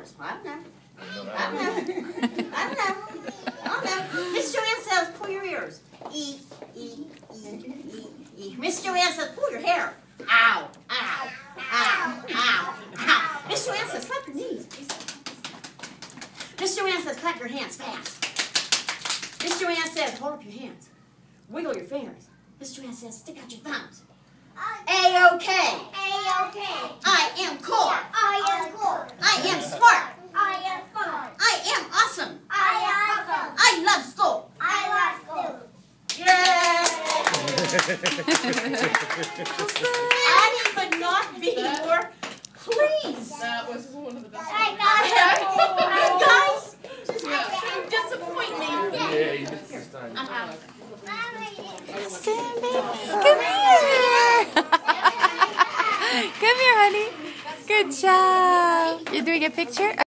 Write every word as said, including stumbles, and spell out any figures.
yours? I don't know. I don't know. I don't know. I don't know. Miss Joanne says, pull your ears. E, E, E, E, E. Miss Joanne says, pull your hair. Ow, ow, ow, ow, ow. Miss Joanne says, slap your knees. Miss Joanne says, clap your hands fast. Miss Joanne says, hold up your hands. Wiggle your fingers. Miss Joanne says, stick out your thumbs. A-OK. A-OK. I am cool. I am cool. I am smart. I am smart. I am awesome. I am awesome. I love school. I love school. Yay! Addie could not be more pleased. That was one of the best. I got it. You guys just disappoint me. Yeah, you missed this time. I'm out. Stand, baby. Come here. Come here, honey. Good job. You're doing a picture?